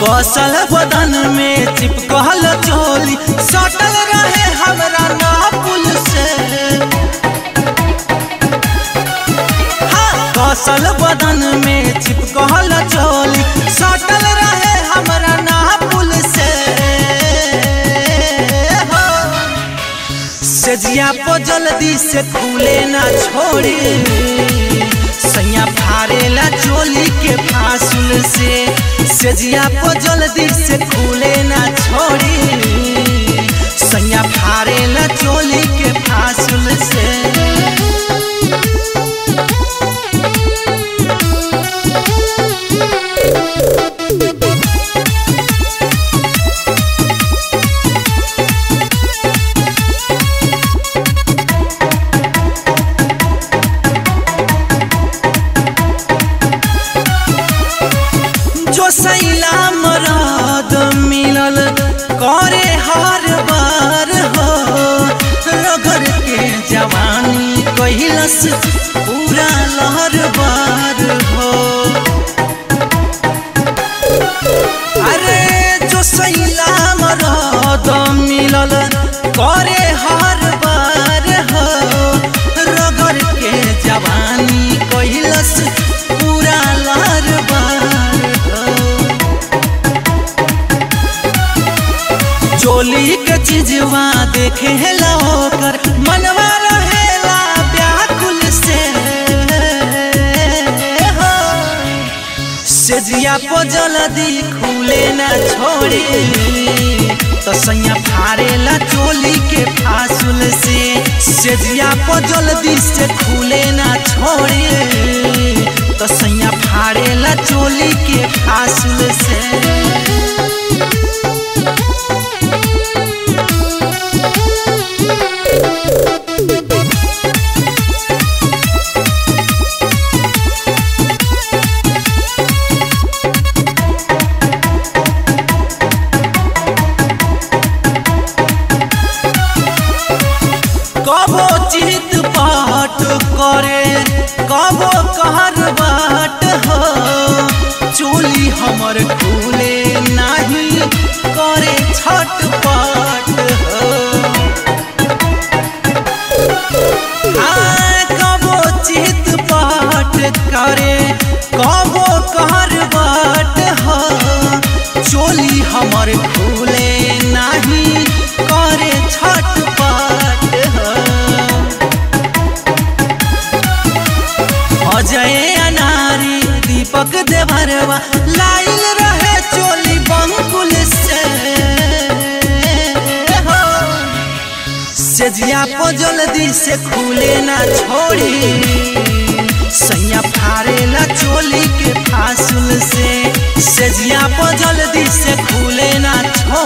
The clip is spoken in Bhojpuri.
कौशल बदन में चिपकल चोली सटल रहे हमरा ना पुल से। हाँ, कौशल बदन में चिपकल चोली सटल रहे हमरा ना पुल से। सजिया पो जल्दी से खुले ना छोड़ी सैया फारेला चोली के फासुल से। सजिया पो जल्दी से खुले ना छोड़ी सैया फारेला चोली के फासुल से। जो सैला मरद मिलल करे हर बार हो रगड़ के जवानी कहिलस पूरा लहर बार हो। अरे जो सैला मरद मिलल करे हर बार हो रगड़ के जवानी कहिलस पूरा लहर बार। चोली के चीजवा देखे ओकर मनवा रहेला व्याकुल से। सजिया पो जल्दी खुले ना छोड़ी तो सैया फारेला चोली के फासुल से। सजिया पो जल्दी से खुले ना छोड़ी तो सैया फारेला चोली के फासुल से। कबो चित पाट करे कबो कहर बाट हो चोली हमर खुले नहीं करे छटपट हो। हाँ, कबो चित पाट करे कबो कहर बाट हो चोली हमर खुले नहीं करे छटपट। अजय अनारी दीपक देवरवा लाइल रहे चोली बंकुल से। सजिया पो जल्दी से खुले ना छोड़ी सैया फारेला चोली के फासुल से। सजिया पो जल्दी से खुले ना छोड़ी।